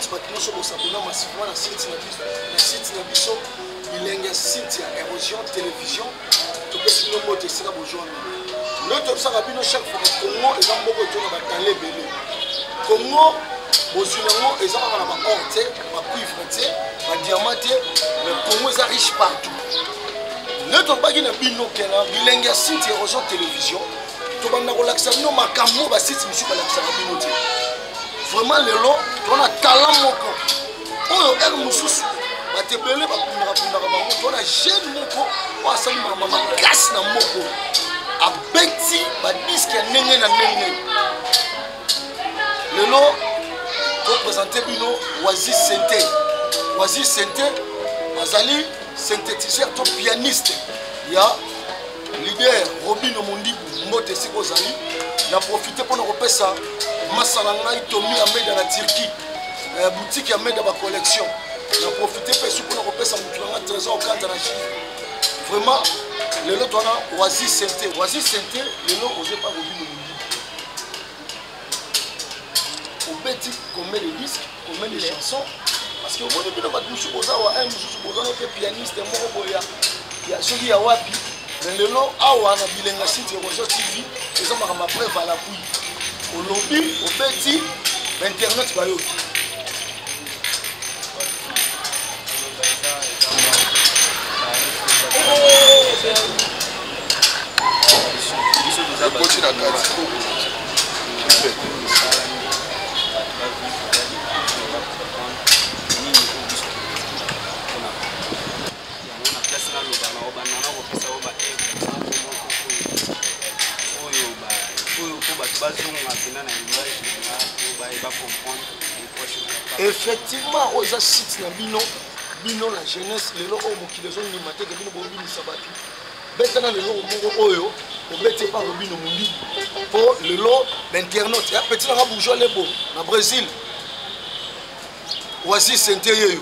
invite Batnos au Sabona massivement la site Nabiso, il y a un site Érosion Télévision, tout peut se nommer de Sera Bourgeois. L'autre Sarabino chaque fois que Congo est un beaucoup de Batalé Belé. Congo, Bosunango est un peu or, ma cuivre, ma diamant, le Congo est riche partout. L'autre bagage n'a bino Kena, il y a un site Érosion Télévision, tout le monde a relaxé, non, ma camo, ma site, monsieur Balaxabino. Vraiment, les lots, on a talent moko. On a un moussous. On a des belés, on a jeune moko. On a sali maman casse na moko. A beti, ba disque nenge na nenge. Les lots, pour présenter bino Oasis Santé. Oasis Santé, azali synthétiseur, tout pianiste. Il y a leader Robin Omondibu, Mote Sikozali. Il a profité pour nous repérer ça. Masalanga Itomi Ahmed à la Turquie, boutique Ahmed à ma collection. On a profité pour nous repérer ça, nous avons 13 ans au cadre de la Chine. Vraiment, le lot on a Oasis Santé. Oasis Santé, le lot osé pas Robin Omondibu. Au petit, qu'on met les disques, qu'on met les chansons. Parce que au début, on va nous un pianiste, il y a celui qui a Wapi. Mais le lot, on a Bilenga City, Rojo TV, et ça m'a preuve à la pouille. Au lobby, au petit, Internet, bayo. Effectivement, aux sites na bino la jeunesse les lots au qui les ont ni maté que bino bobini sabati. Betana les lots au oyo, au bete pas robino mundi. Pour le lot d'internet, ya petit na bourgeois les beau na Brésil. Oasis Santé yo.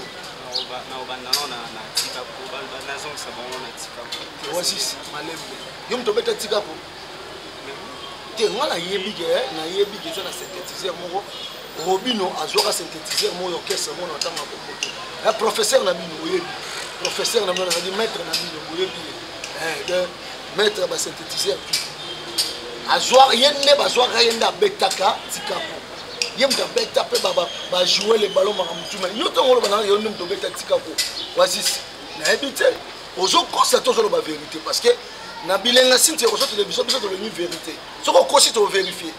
Oasis malembe. Yom to beta tika po. Te ngala yebige na yebige ça na synthétiseur moko. Robino a joué à synthétiser mon orchestre, mon entendre un professeur n'a mis professeur n'a dit maître n'a mis maître va synthétiser a joué rien ne va jouer rien da betaka tikapo yem da beta pe ba jouer les ballons maramutuma yoto ngolo bana yo nem to beta tikapo Oasis na habité ozo constater ozo la vérité parce que na bilenga sinti ozo télévision besoin de la vérité ce qu'on consiste au vérifier.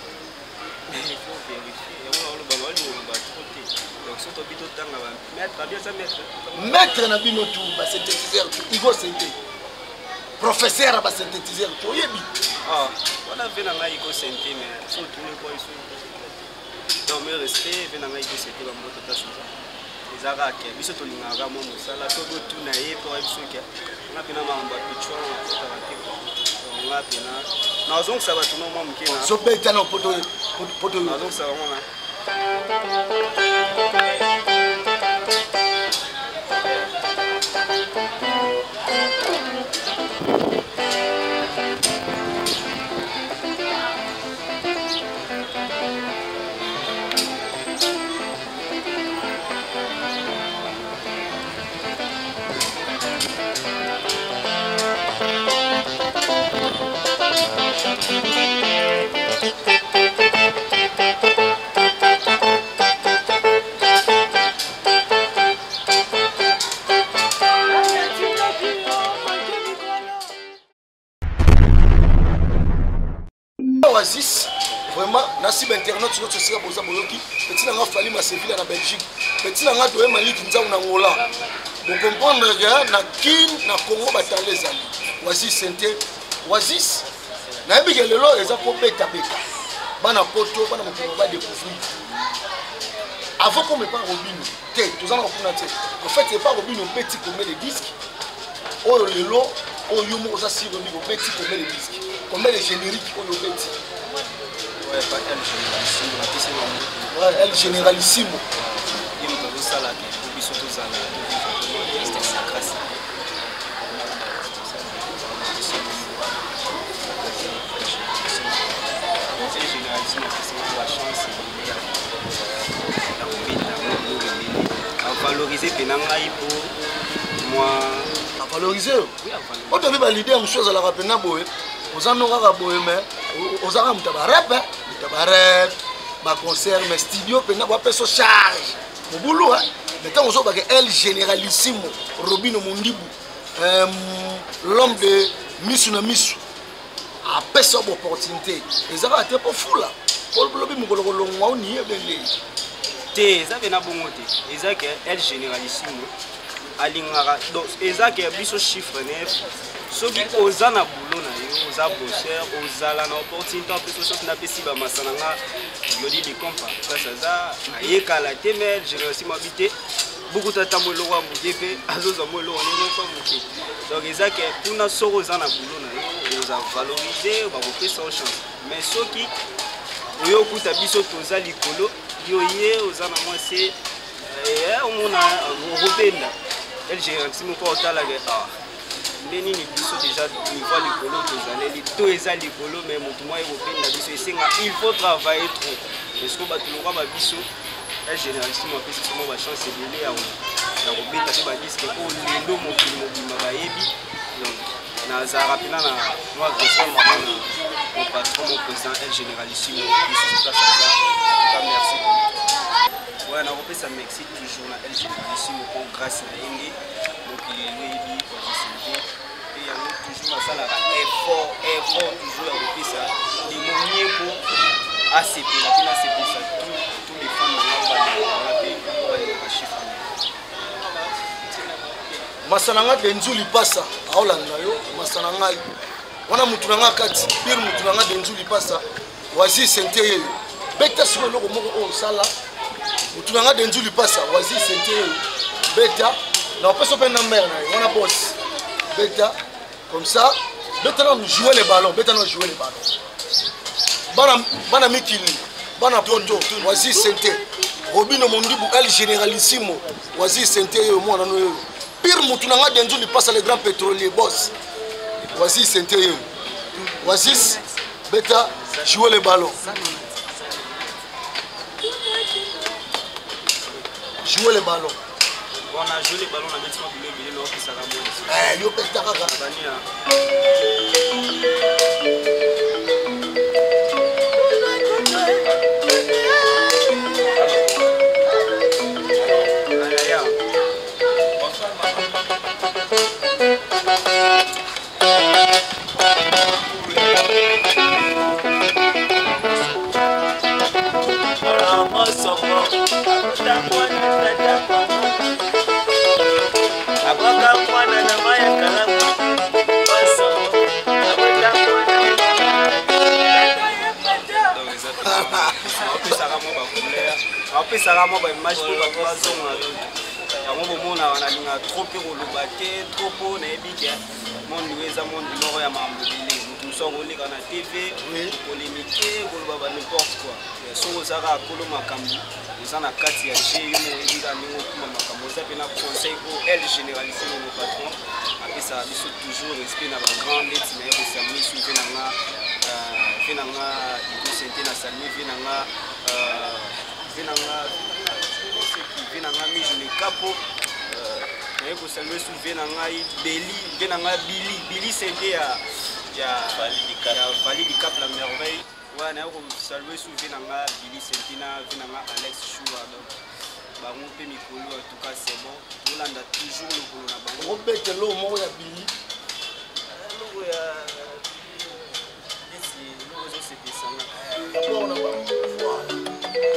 Maître na bino tout ba synthétiseur tout Igo Santé professeur ba synthétiseur tout yebi ah on a vu na Igo Santé mais surtout le quoi ici dans mes respect vena na Igo Santé ba moto tasho ezaka ke biso to lingaka mo musala to do tout na ye pour biso ke na pena mamba pichwa na kota batiko na pena na zongo sa batu no mo mkena so beta na poto na zongo sa mona Oasis, vraiment, Nasib Internet sur notre site Boza Boyoki, petit n'a fallu ma Séville en Belgique, petit n'a doé Mali qui nous a Angola. Vous comprenez que na Kin, na Congo batalé zali. Oasis Santé, Oasis, na biga lelo eza ko beta beta. Bana poto, bana mokolo ba découvrir. Avant qu'on me parle Robino, té, tous en té. En fait, c'est pas Robino petit qui met les disques. Oh lelo, oh yomo oza si Robino petit qui met les disques. Combien les génériques au petit? Ouais, pas El Généralissimo. Il me donne ça là, il me donne ça là. C'est généralissimo, c'est la chance. valoriser penanga ipo moi à valoriser on devait valider une chose à la rapena boye aux anora boye mais aux aram tabarep ma concert mais studio pena ba peso charge mon boulot hein mais tant on que elle généralissimo Robino Mondibu l'homme de Misu na Misu a peso opportunité et ça va être pour fou là pour le lobby mukolo longwa oni ebele te ça vena bongo te eza que elle généralissimo alingaka donc eza que biso chiffre 9 soki oza na boulot na yo oza bosser ozala na opportunité en plus soki napesi bamasana nga yodi likompa kasi aza ayekala te mais généralissimo habité beaucoup tatambo eloko ya moke mpe azozwa mo eloko ndenge moko moke donc eza ke mpuna soko oza na boulot na yo oza valorize bakopesa o chance mais soki oyo okuta biso toza likolo yo ye oza na mwasi omona okobenda elle généralissimo mpo otalaka nde nini biso déjà niveau likolo tozaleli to eza likolo mais motu mwa ekobenda biso esenga il faut travailler trop parce que bato lokwa babiso elle généralissimo apesi somo bachance ebele ya kobeta mpe badiske oyo lelo mokili mobima bayebi donc nazalaka mpena na mwa respect mama na mon patron mon président elle généralissimo biso plasaza ka merci ouais nakopesa merci toujours na elle généralissimo mpo grâce na ye nde mokili lelo yebi kondisinité mpe yango toujours nasalaka effort toujours ya kopesa limomie mpo asepela mpe nasepelisa tous les femmes na chiffre masananga denzu lipasa aolanda yo masananga wana mutu nanga kati pire mutu nanga denzu lipasa wazi sente yeyo beta siko loko moko o sala mutu nanga denzu lipasa wazi sente yeyo beta na opeso pe na mère na yo wana boss beta comme ça beta na jouer les ballons beta na jouer les ballons bana mikili bana poto wazi sente Robino Mondibu elle généralissimo wazi sente yeyo mwana no yeyo pire mutu nanga denzu lipasa le grand pétrolier boss voici Saint-Étienne. Voici Beta jouer les ballons. Jouer les ballons. On a joué les ballons, on a mis le billet, ça va yo Beta kaka. Après ça va moi image pour la poisson yango bomona wanalinga trop pe koloba te trop po na ebike monde eza monde moko ya mambobile musongo leka na TV polémique koloba ba n'importe quoi soko zaka kolo makambo eza na kati ya jeu yo ebika ndingo kuma makambo za pe na conseil pour elle généraliser le patron après ça biso toujours respect na ba grand lettre na yo sami suivi na nga finanga ikosente na sami finanga venanga mijo le capo naye kosalue su venanga beli venanga bili sente ya Fali di Cap la merveille ouais naye kosalue su venanga bili sente na venanga Alex Choua donc bango mpe mikolo en tout cas c'est bon tolanda toujours lokolo na bango obete lo moko ya bili loko ya esi loko ezosepesanga d'abord na bango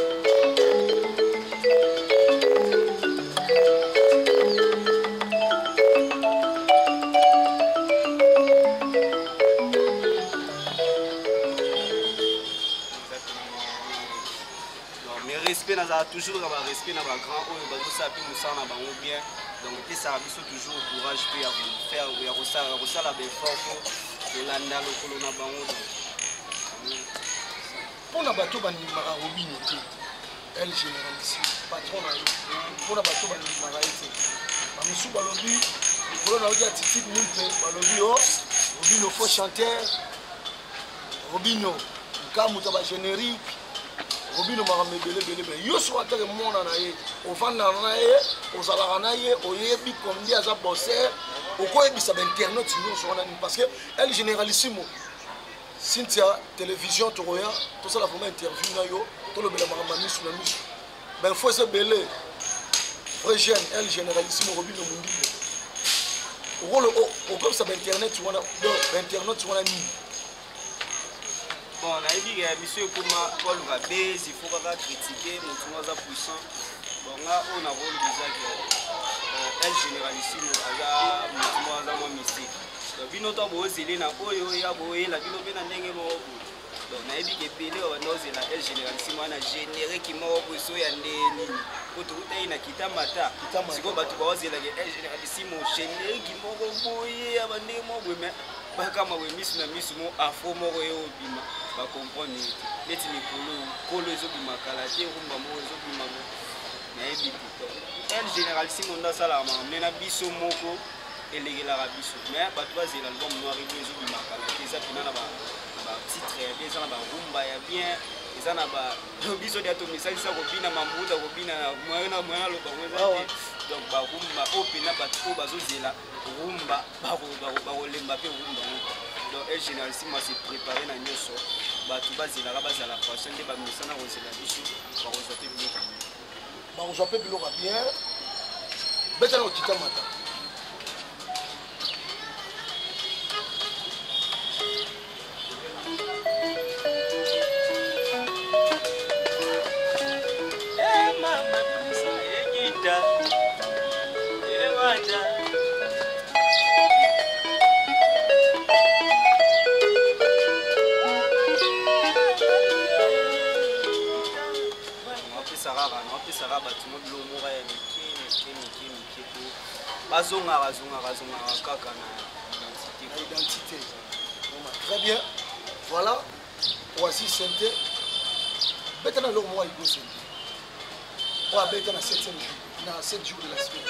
toujours dans le respect dans le grand haut et tout ça puis nous ça na bango bien donc puis ça a toujours au courage puis à faire ya rosala ben fort pour landa lokolo na bango pour na bato bandimaka Robino te elle généraliste patron na pour na bato bandimaka te bamusu balobi likolo na oki attitude mimpe balobi o Robino faux chanteur Robino nkamuta ba générique Robino makambe belé yo so atake mona na ye ovanda na ye ozalaka na ye oyebi combien aza bosser okoyebisa ba internet nyonso wana parce que elle généralissimo Cynthia télévision toroya tout ça la vraiment interview na yo to le bela makambe misu na misu ben faut se belé vrai jeune elle généralissimo Robino mundi rôle au comme ça ba internet wana internet wana ni bon, on a dit que monsieur Kouma, Paul Rabé, il faut pas critiquer, nous sommes puissants. Bon, là, on a rôle déjà que elle généralissime, nous sommes mystique. Donc, nous sommes zélés na oyo ya boye, la bino bena ndenge mo. Donc, on a dit que Pelé on a zélé elle généralissime, on a généré qui mo boso ya ndeni. Koto uta ina kita mata. Siko batu ba zélé elle généralissime, généré qui mo boye ya bande mo boye. Kama we misu na misu mo afo moko yo bima ba comprendre neti mikolo kolo ezo bima kala te rumba mo ezo bima mo na ebi to en général si mon sala ma mena biso moko elegela biso mais ba toi zela album noir ezo bima kala te za pina na ba titre ya bien za na ba rumba ya bien eza na ba biso dia to misali sa ko bina mamuda ko bina mwana lo ba ngeza donc ba rumba opena ba to bazo zela rumba bakolemba pe rumba donc elle général si moi c'est préparé na nyoso bato bazela bazala prochaine de bamisana kozela biso bakozwa pe biloko bien betana okita mata mama bisa ekita ewanja Sarah Batimo Blomora ya miki bazonga kaka na identité. Très bien. Voilà. Voici Santé. Betana lo moi igo Santé. Wa betana 7 jours. Na 7 jours de la semaine.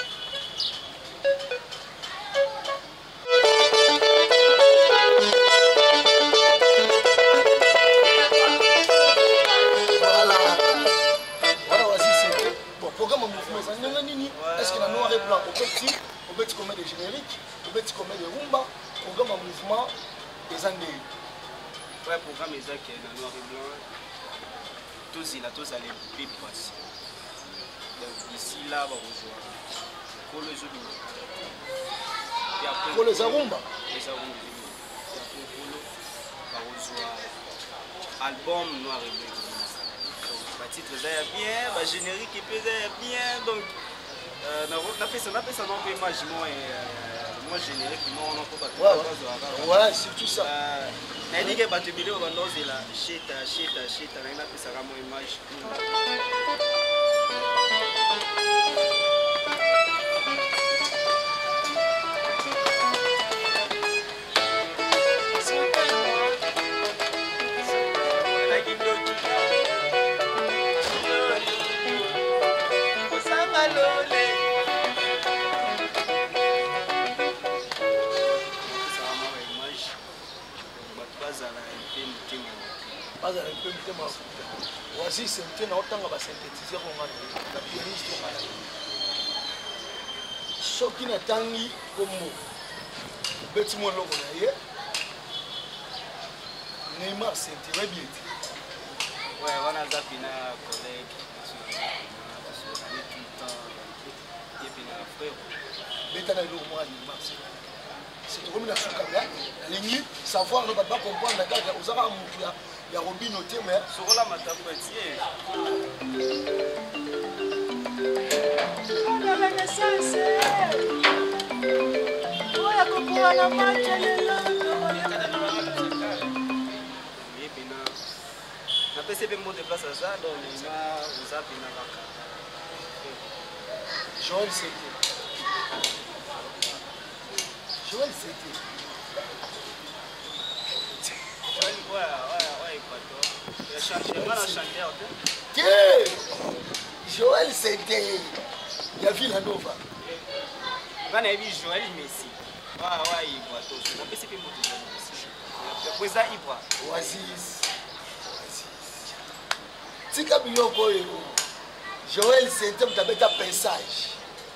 Est-ce que la noir et blanc, au petit comme des génériques, au petit comme des rumba, programme en mouvement des années. Ouais, programme est ça qui est noir et blanc. Tous allez bien passer. Donc ici, là, on va rejoindre. Pour le jeu pour les arumba. Les arumba. Et après, on va rejoindre album noir et blanc. Le titre est bien, le générique est bien, donc on a fait ça dans l'image, moi générique, on n'a pas ouais, c'est tout ça. On a dit que tu billes au bandeau, c'est la shit, on a fait ça dans l'image. Voici Santé na otanga ba synthétiser ko ngana la pianiste ngana soki na tangi kombo beti mo loko na ye Neymar Santé va bien ouais on a zapina collègue sur tout le temps et puis na frère betana lo mo Neymar Santé c'est comme la soukanga la ligne savoir no ba comprendre kaka osaka mutu ya Robino te mais sur la matapa tie la renaissance oya kokoa na match lelo et puis na pese pe mo de place à ça donc na zapina kaka Joël Santé Joël Santé il y a Villanova on a vu Joël Messi ouais Ibrato on peut se faire moto Messi après ça Ibra Oasis tika biloko oyo Joël Sente mutabeta pensage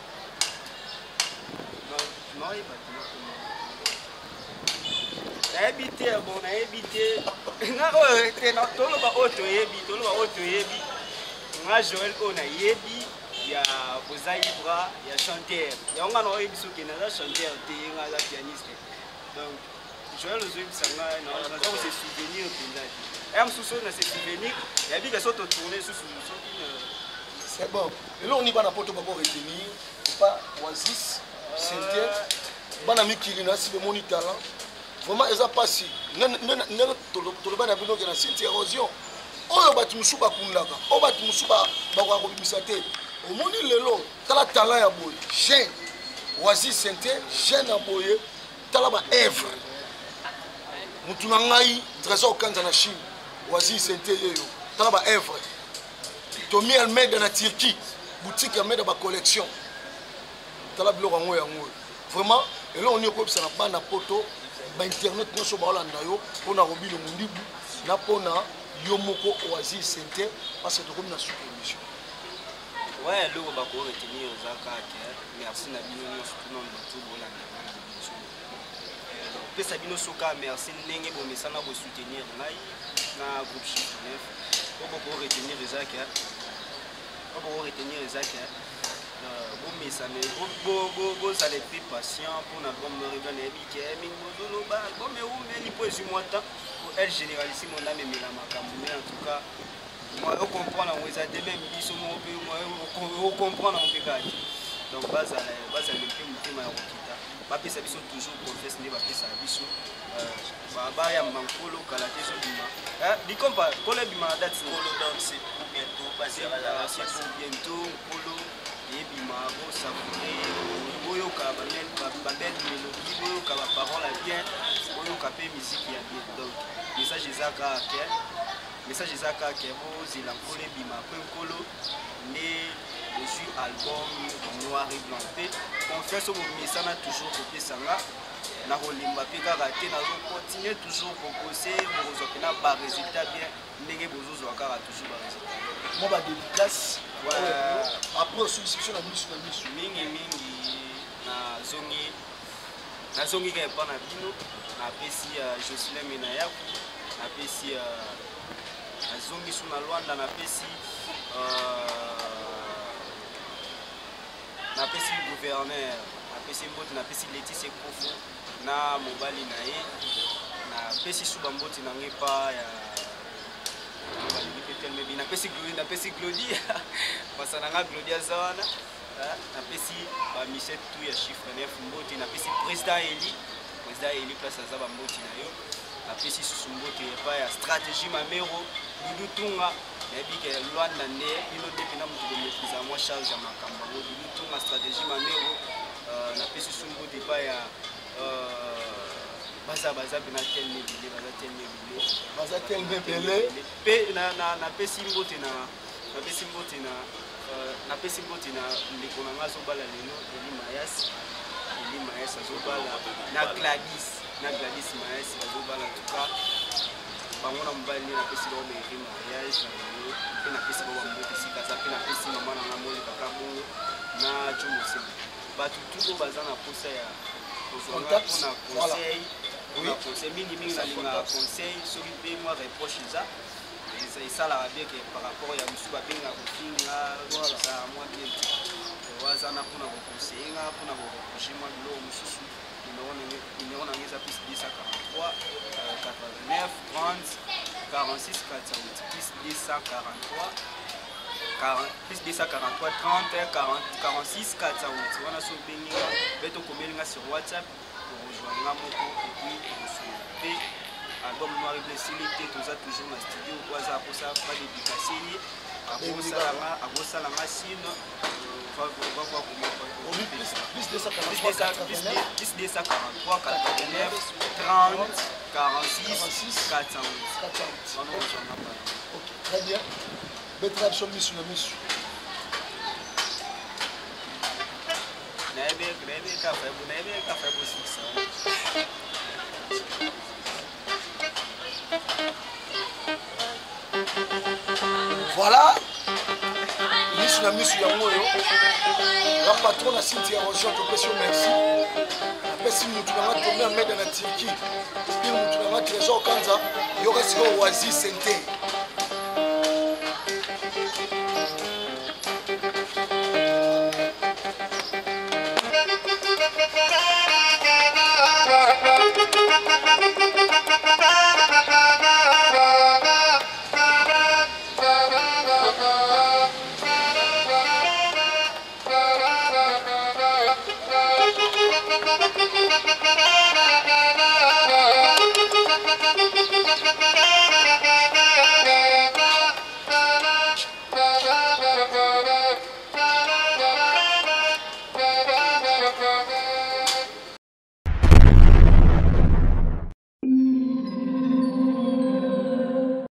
nayebi te bon nayebi te nga oyo te toloba oyo toyebi nga Joël oyo nayebi ya koza libra ya chanteur yango nga na oyebi soki naza chanteur te nga aza pianiste donc Joël ozoyebisa ngai naza kose souvenir mpenza te ya mosusu oyo na se souvenir yayebi ke so totourne susu soki c'est bon lelo oni bana poto bako retenir pas Oasis Sente bana mikili na si bemoni talent vraiment eza pasi nene toloba na bino ke na Sente érosion oyo bato mosusu bakundaka oyo bato mosusu bakoka kobimisa te omoni lelo tala talent ya boye jeune Oasis Sente jeune ya boye tala baevre mutu na ngai trésor kanza na Chine Oasis Sente yeyo tala baevre Tommy Almeida na Turquie boutique ya Almeida bacollection tala biloko yango vraiment elo oni okobisa na bana poto ba internet nyonso baolanda yo mpona kobilo mundibu na mpona yo moko Oasis Sente parce que tokomi na suka émission ouais eloko bakoretenir eza kaka merci na bino nyonso tuna bato bolanda pesa bino soka merci ndenge bomesana bosoutenir ngai na groupe chiffre 9 bokoretenir ezaka bomesana bozala epe patient mpona album noreba nayebi ke mingi bozoloba album eumeli mpo ezwi mwa temps po elle généralisi monda memela makambo mais en tout cas moi ocomprendre yango eza te meme biso moko mpe ocomprendre yango mpe kaka te donc bazala mpe motema ya kokita bapesa biso toujours confesse nde bapesa biso bayamba nkolo kala te ezobima likompa nkolo ebima na date bientôt nkolo eyebima bosavoure boyoka babelle mélodie boyoka baparole ya bien boyoka mpe musike ya bien donc message eza kaka ke bozela nkolo ebima mpe nkolo nde ozwi album noir et blanc mpe confiance oyo bomesana toujours kopesanga na kolemba mpe kaka te nazocontinue toujours kokose bokozwa mpena baresultat bien ndenge bozozwa kaka toujours baresultat mo badédicace après sollicitation na misu mingi nazongi ka epa na bino napesi Jocelyn Menayaku napesi nazongi su na Lwanda napesi gouverneur napesi mboti napesi Laetitia Ekofo na mobali na ye napesi su bamboti na ngai epa ya napesi Glodie pasa na nga Glodie aza wana napesi bamichel tu ya chiffre 9 mboti napesi président Eli place aza bamboti na yo napesi susu mboti epa ya stratégie mamero Dudu Tunga nayebi ke Lwanda nde bino nde mpena moto komaîtrise mwa charge ya makambo yango Dudu Tunga stratégie mamero napesi susu mboti epa ya baza mpena telme ebele mpe napesi mbote na ndeko na nga azobala lelo Eli Mayas azobala na Gladys Mayas azobala tuka bango na mobali nde napesi bao baeri mariage na lelo mpe napesi bao bambote sikaza mpe napesi mama na nga moli kaka bongo na jomosema bato tuko baza na posa ya kozonga mpona conseil mingi nalingaka conseil soki mpe mwa reproche eza esalaka bien ke par rapport ya mosusu babengaka kofinga eza mwa bien wazana mpona koconseille nga mpona koreproche mwa biloko mosusu numero nange eza plus 243 89 30 46 443 46 408 wana so obenginga mpe tokomelinga sur WhatsApp rejoindre moko et puis pe album noir et blanc esili te toza toujours na studio po aza akosa pas dédicacé ye akosalanga sine va voir comment plus 243 89 30 46 408 ok très bien bettra biso misu na misu Voilà. Misu na misu ya moyo. La patronne a Cynthia Erosion, te pèse merci. La pèse mutu na tombé en main dans la Turquie. Puis mutu na trésor Kanza, yoka siko Oasis Santé.